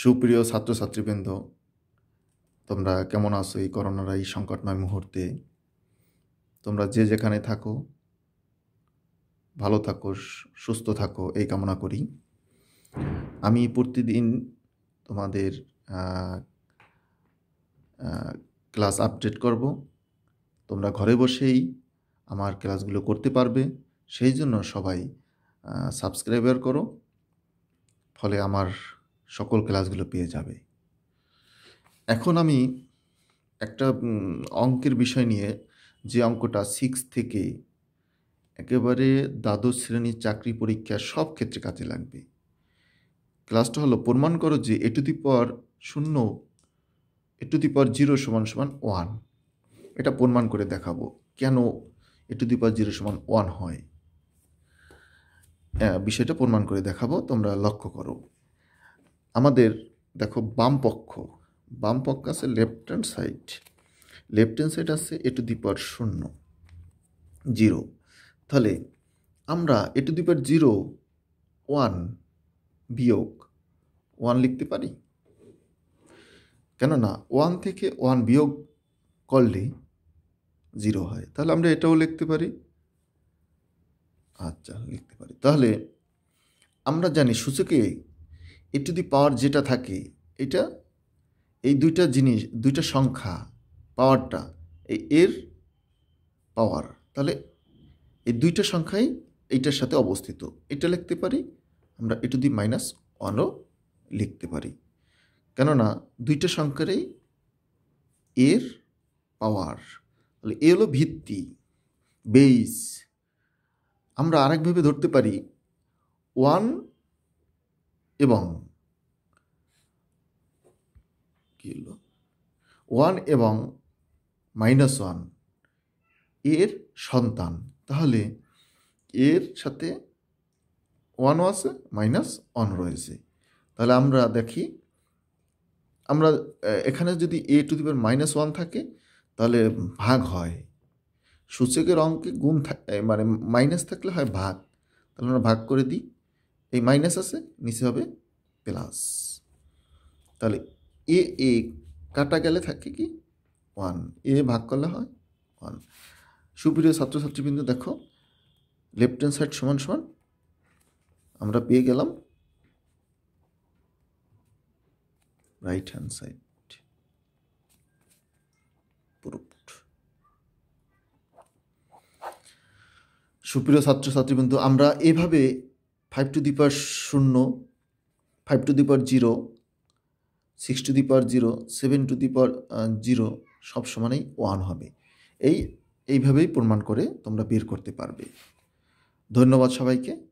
সুপ্রিয় ছাত্রছাত্রীবৃন্দ, তোমরা কেমন আছো এই করোনার এই সংকটময় মুহূর্তে? তোমরা যে যেখানে থাকো ভালো থাকো, সুস্থ থাকো এই কামনা করি। আমি প্রতিদিন তোমাদের ক্লাস আপডেট করব। তোমরা ঘরে বসেই আমার ক্লাসগুলো করতে পারবে, সেই জন্য সবাই সাবস্ক্রাইবার করো, ফলে আমার সকল ক্লাসগুলো পেয়ে যাবে। এখন আমি একটা অঙ্কের বিষয় নিয়ে, যে অঙ্কটা 6 থেকে একেবারে দ্বাদশ শ্রেণীর চাকরি পরীক্ষার সব ক্ষেত্রে কাজে লাগবে। ক্লাসটা হলো প্রমাণ করো যে a to the power 0 a to the power 0 সমান সমান 1। এটা প্রমাণ করে দেখাবো কেন a to the power 0 সমান 1 হয়। বিষয়টা প্রমাণ করে দেখাবো, তোমরা লক্ষ্য করো। আমাদের দেখো বাম পক্ষ আছে লেফট হ্যান্ড সাইড আছে a to the power 0। তাহলে আমরা a to the power 0 1 বিয়োগ 1 লিখতে পারি, কেননা 1 থেকে 1 বিয়োগ করলে 0 হয়। তাহলে আমরা এটাও লিখতে পারি। আচ্ছা, লিখতে পারি। তাহলে আমরা জানি সূচকে a to the power যেটা থাকে, এটা এই দুইটা সংখ্যা পাওয়ারটা এই এর পাওয়ার, তাহলে এই দুইটা সংখ্যাই এইটার সাথে অবস্থিত। এটা লিখতে পারি আমরা a to the -1ও লিখতে পারি, কেননা দুইটা সংখ্যারই এর পাওয়ার। তাহলে এ হলো ভিত্তি, বেস। আমরা আরেকভাবে ধরতে পারি 1 এবং 1 এর সন্তান। তাহলে এর সাথে 1ও আছে, -1 রয়েছে। তাহলে আমরা দেখি, আমরা এখানে যদি a to the power -1 থাকে তাহলে ভাগ হয়। সূচকের অঙ্কে গুণ মানে মাইনাস থাকলে হয় ভাগ। তাহলে আমরা ভাগ করে দিই, এই মাইনাস আছে, নিচে হবে প্লাস। তাহলে এ কাটা গেলে থাকে কি 1, এ ভাগ করলে হয় 1। সুপ্রিয় ছাত্রছাত্রীবৃন্দ, দেখো লেফট হ্যান্ড সাইড সমান সমান আমরা পেয়ে গেলাম রাইট হ্যান্ড সাইড প্রুফড। সুপ্রিয় ছাত্রছাত্রীবৃন্দ, আমরা এভাবে 5 to the power 0, 5 to the power 0, 6 to the power 0, 7 to the power 0 সব সমানেই 1 হবে। এইভাবেই প্রমাণ করে তোমরা বের করতে পারবে। ধন্যবাদ সবাইকে।